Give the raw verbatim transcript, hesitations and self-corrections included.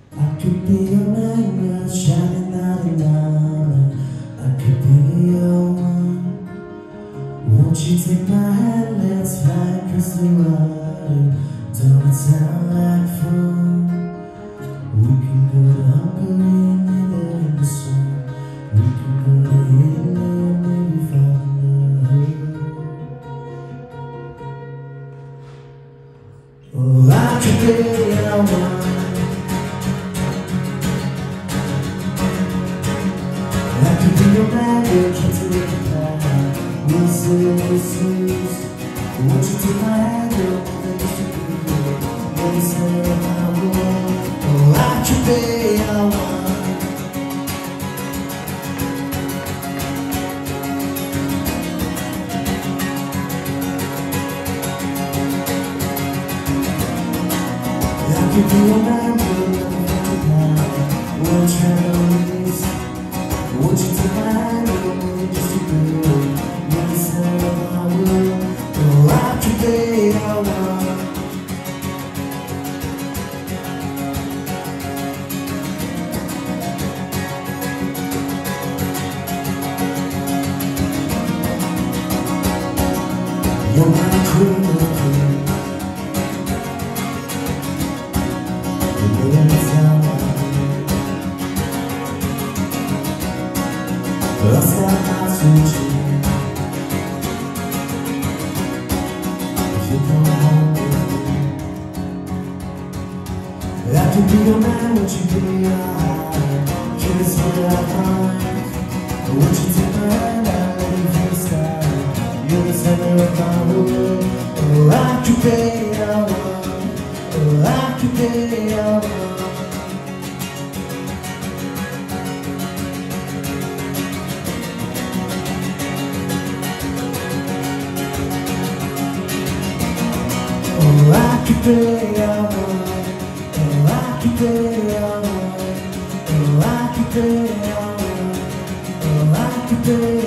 I could be your magnet shining out in night. I could be your one. Won't you take my hand, let's fly across the water. Don't it sound like fun? We can go to Hungary and lay there in the sun. We can go to Italy and maybe fall in love. Oh, I could be your one. I could be your man, we'll keep to the plan. We'll say we'll snooze. Won't you take my hand, girl, we'll used to be good. We'll say I will. Oh, I could be your one. I could be your man, we'll never have to plan. We'll try to release. Won't you take my hand, girl, just to be good. You'll say I will. Oh, I could be your one. You're my queen of queens. The minutes are lost our house with you. If you come home with me, I can be your man, would you be your eye? Kiss what I find. Would you take my hand, I'll let you freestyle. You're the center of my world. Oh, I could be your one. Oh, I could be your one. Oh, I could be your one. Oh, I could be your one. Oh, I could be your one. Oh, I could be